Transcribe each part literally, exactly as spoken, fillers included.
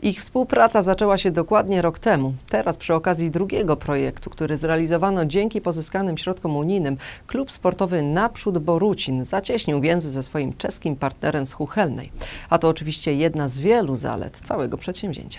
Ich współpraca zaczęła się dokładnie rok temu. Teraz przy okazji drugiego projektu, który zrealizowano dzięki pozyskanym środkom unijnym, klub sportowy Naprzód Borucin zacieśnił więzy ze swoim czeskim partnerem z Chuchelnej. A to oczywiście jedna z wielu zalet całego przedsięwzięcia.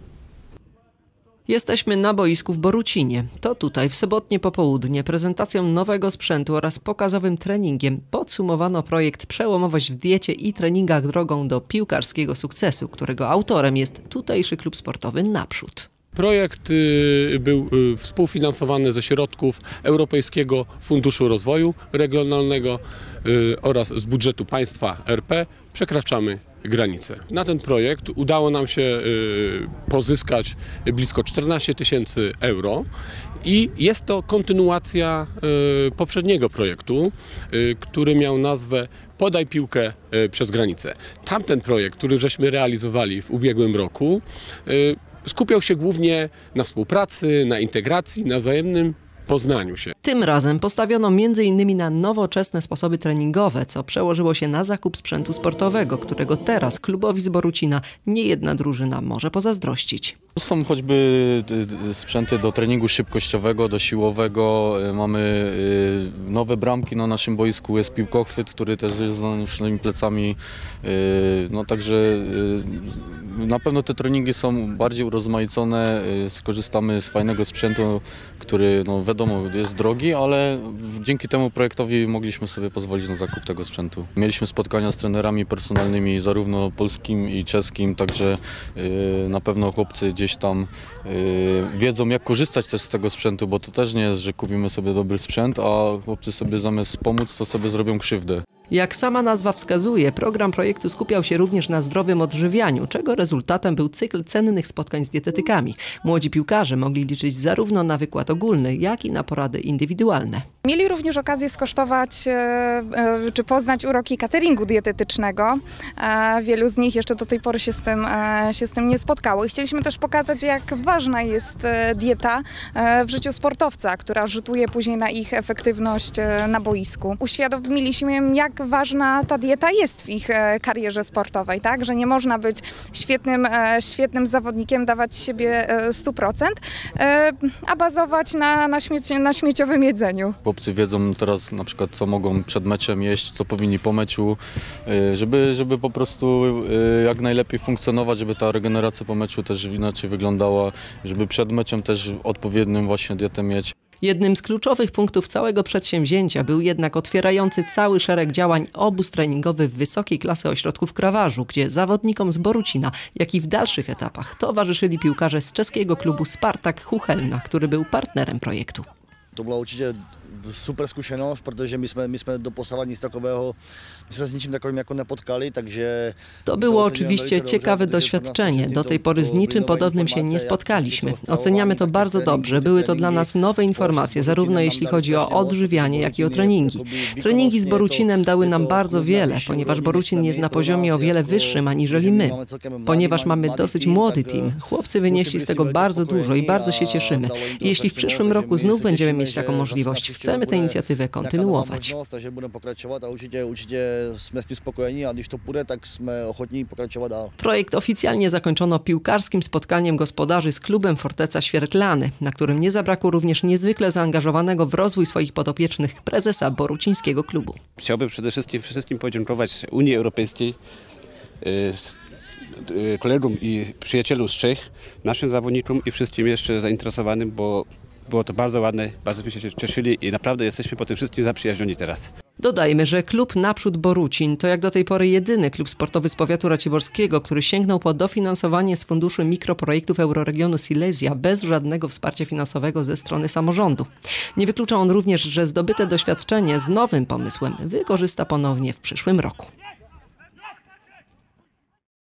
Jesteśmy na boisku w Borucinie. To tutaj w sobotnie popołudnie prezentacją nowego sprzętu oraz pokazowym treningiem podsumowano projekt Przełomowość w diecie i treningach drogą do piłkarskiego sukcesu, którego autorem jest tutejszy klub sportowy Naprzód. Projekt był współfinansowany ze środków Europejskiego Funduszu Rozwoju Regionalnego oraz z budżetu państwa R P. Przekraczamy granice. Na ten projekt udało nam się pozyskać blisko czternaście tysięcy euro i jest to kontynuacja poprzedniego projektu, który miał nazwę Podaj piłkę przez granicę. Tamten projekt, który żeśmy realizowali w ubiegłym roku, skupiał się głównie na współpracy, na integracji, na wzajemnym poznaniu się. Tym razem postawiono między innymi na nowoczesne sposoby treningowe, co przełożyło się na zakup sprzętu sportowego, którego teraz klubowi z Borucina niejedna drużyna może pozazdrościć. Są choćby sprzęty do treningu szybkościowego, do siłowego. Mamy nowe bramki na naszym boisku, jest piłkochwyt, który też jest z naszymi plecami. No także na pewno te treningi są bardziej urozmaicone. Skorzystamy z fajnego sprzętu, który no wiadomo jest drogi, ale dzięki temu projektowi mogliśmy sobie pozwolić na zakup tego sprzętu. Mieliśmy spotkania z trenerami personalnymi zarówno polskim i czeskim, także na pewno chłopcy gdzieś tam wiedzą, jak korzystać też z tego sprzętu, bo to też nie jest, że kupimy sobie dobry sprzęt, a chłopcy sobie zamiast pomóc, to sobie zrobią krzywdę. Jak sama nazwa wskazuje, program projektu skupiał się również na zdrowym odżywianiu, czego rezultatem był cykl cennych spotkań z dietetykami. Młodzi piłkarze mogli liczyć zarówno na wykład ogólny, jak i na porady indywidualne. Mieli również okazję skosztować czy poznać uroki cateringu dietetycznego. Wielu z nich jeszcze do tej pory się z tym, się z tym nie spotkało. I chcieliśmy też pokazać, jak ważna jest dieta w życiu sportowca, która rzutuje później na ich efektywność na boisku. Uświadomiliśmy im, jak ważna ta dieta jest w ich karierze sportowej, tak? Że nie można być świetnym, świetnym zawodnikiem, dawać siebie sto procent, a bazować na, na, śmieci, na śmieciowym jedzeniu. Chłopcy wiedzą teraz na przykład, co mogą przed meczem jeść, co powinni po meczu, żeby, żeby po prostu jak najlepiej funkcjonować, żeby ta regeneracja po meczu też inaczej wyglądała, żeby przed meczem też odpowiednią właśnie dietę mieć. Jednym z kluczowych punktów całego przedsięwzięcia był jednak otwierający cały szereg działań obóz treningowy w wysokiej klasy ośrodku w Krawarzu, gdzie zawodnikom z Borucina, jak i w dalszych etapach towarzyszyli piłkarze z czeskiego klubu Spartak Chuchelna, który był partnerem projektu. To była určitě super zkušenost, protože my jsme, my jsme doposavad nic takového, my jsme s ničím takovým jako nepotkali, takže... To było oczywiście ciekawe doświadczenie. Do tej pory z niczym podobnym się nie spotkaliśmy. Oceniamy to bardzo dobrze. Były to dla nas nowe informacje, zarówno jeśli chodzi o odżywianie, jak i o treningi. Treningi z Borucinem dały nam bardzo wiele, ponieważ Borucin jest na poziomie o wiele wyższym aniżeli my. Ponieważ mamy dosyć młody team, chłopcy wynieśli z tego bardzo dużo i bardzo się cieszymy. I jeśli w przyszłym roku znów będziemy mieć taką możliwość, chcemy tę inicjatywę kontynuować. Projekt oficjalnie zakończono piłkarskim spotkaniem gospodarzy z klubem Forteca Świerklany, na którym nie zabrakło również niezwykle zaangażowanego w rozwój swoich podopiecznych prezesa borucińskiego klubu. Chciałbym przede wszystkim wszystkim podziękować Unii Europejskiej, kolegom i przyjacielom z Czech, naszym zawodnikom i wszystkim jeszcze zainteresowanym, bo było to bardzo ładne, bardzo byśmy się cieszyli i naprawdę jesteśmy po tym wszystkim zaprzyjaźnioni teraz. Dodajmy, że klub Naprzód Borucin to jak do tej pory jedyny klub sportowy z powiatu raciborskiego, który sięgnął po dofinansowanie z funduszu mikroprojektów Euroregionu Silesia bez żadnego wsparcia finansowego ze strony samorządu. Nie wyklucza on również, że zdobyte doświadczenie z nowym pomysłem wykorzysta ponownie w przyszłym roku.